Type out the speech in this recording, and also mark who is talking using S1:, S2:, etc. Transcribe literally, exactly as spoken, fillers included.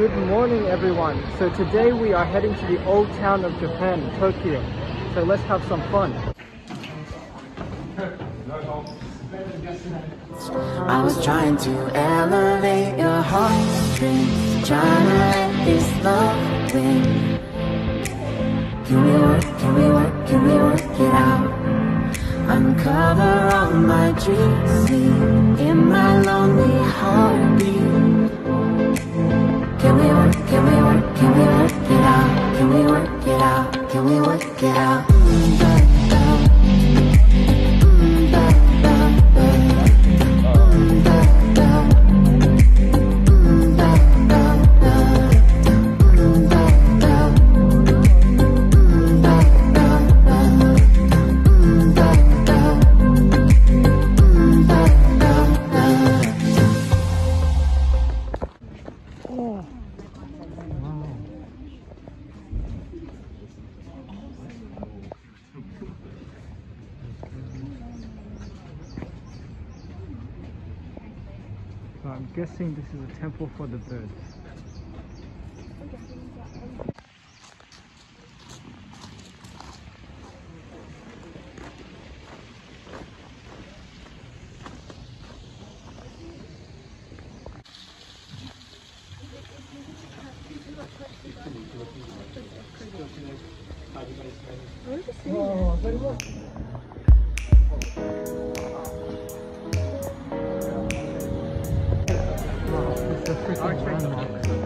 S1: Good morning everyone. So today we are heading to the old town of Japan, Tokyo. So let's have some fun.
S2: I was trying to elevate your heartstrings, trying to let this love win. Can we work, can we work, can we work it out? Uncover all my dreams, sleep in my lonely heartbeat. Can we work, can we work, can we work it out? Can we work it out, can we work it out? Mm, da, da. Mm, da, da, da. Mm, da, da. Mm, da, da, da. Mm, da, da. Mm, da, da, da. Mm, da, da. Mm, da, da, da.
S1: Oh. So I'm guessing this is a temple for the birds. Oh, very well. Wow, it's a freaking landmark.